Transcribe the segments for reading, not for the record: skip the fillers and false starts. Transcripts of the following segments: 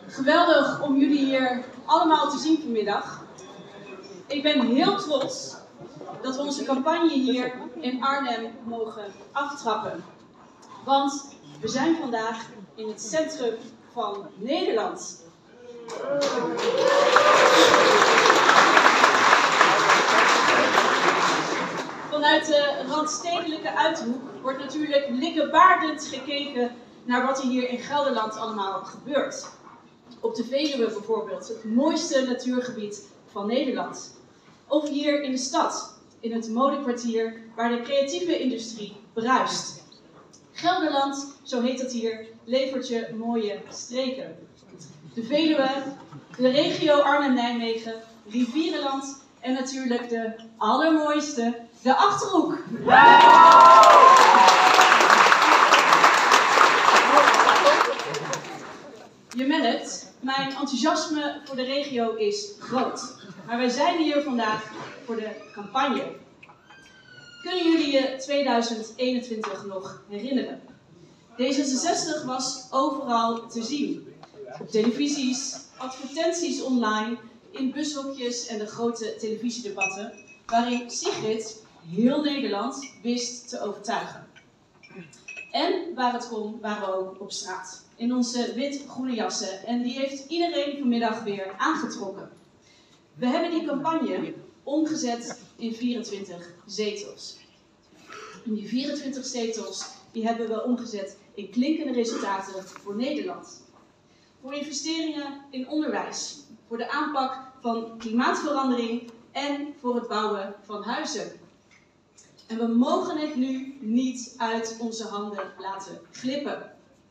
Geweldig om jullie hier allemaal te zien vanmiddag. Ik ben heel trots dat we onze campagne hier in Arnhem mogen aftrappen. Want we zijn vandaag in het centrum van Nederland. Vanuit de randstedelijke Uithoek wordt natuurlijk likkebaardend gekeken naar wat er hier in Gelderland allemaal gebeurt. Op de Veluwe bijvoorbeeld, het mooiste natuurgebied van Nederland. Of hier in de stad, in het modekwartier waar de creatieve industrie bruist. Gelderland, zo heet het hier, levert je mooie streken. De Veluwe, de regio Arnhem-Nijmegen, Rivierenland en natuurlijk de allermooiste, de Achterhoek. Je merkt, mijn enthousiasme voor de regio is groot. Maar wij zijn hier vandaag voor de campagne. Kunnen jullie je 2021 nog herinneren? D66 was overal te zien. Op televisies, advertenties online, in bushokjes en de grote televisiedebatten, waarin Sigrid heel Nederland wist te overtuigen. En waar het kon, waren we ook op straat. In onze wit-groene jassen. En die heeft iedereen vanmiddag weer aangetrokken. We hebben die campagne omgezet in 24 zetels. En die 24 zetels die hebben we omgezet in klinkende resultaten voor Nederland. Voor investeringen in onderwijs. Voor de aanpak van klimaatverandering en voor het bouwen van huizen. En we mogen het nu niet uit onze handen laten glippen.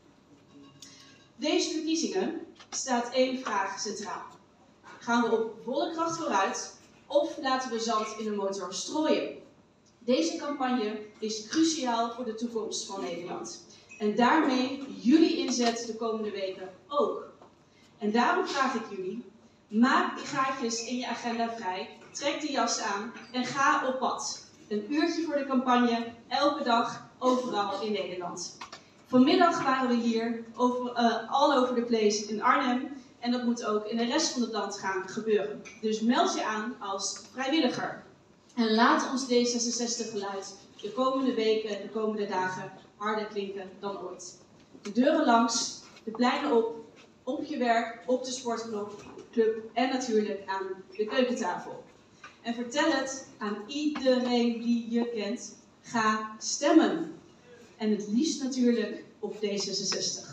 Deze verkiezingen staat één vraag centraal. Gaan we op volle kracht vooruit of laten we zand in de motor strooien? Deze campagne is cruciaal voor de toekomst van Nederland. En daarmee jullie inzet de komende weken ook. En daarom vraag ik jullie, maak die gaatjes in je agenda vrij, trek die jas aan en ga op pad. Een uurtje voor de campagne, elke dag, overal in Nederland. Vanmiddag waren we hier all over the place in Arnhem en dat moet ook in de rest van het land gaan gebeuren. Dus meld je aan als vrijwilliger. En laat ons D66-geluid de komende weken, de komende dagen harder klinken dan ooit. De deuren langs, de pleinen op je werk, op de sportclub en natuurlijk aan de keukentafel. En vertel het aan iedereen die je kent. Ga stemmen. En het liefst natuurlijk op D66.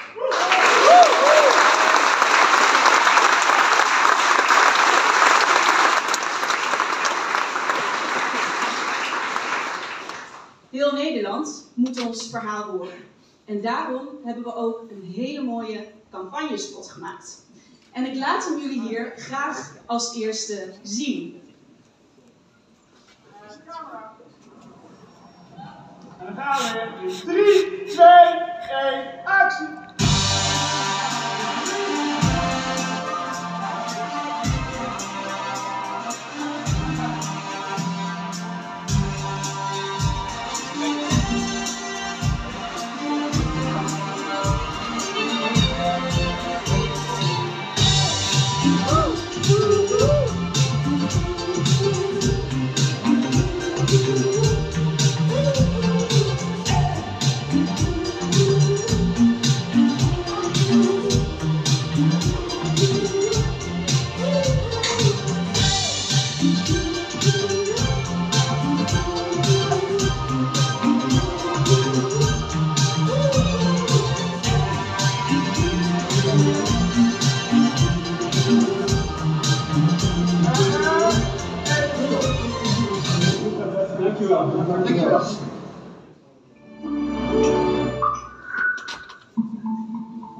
Heel Nederland moet ons verhaal horen. En daarom hebben we ook een hele mooie campagnespot gemaakt. En ik laat hem jullie hier graag als eerste zien. En dan gaan we in 3, 2, 1, actie! Dankjewel.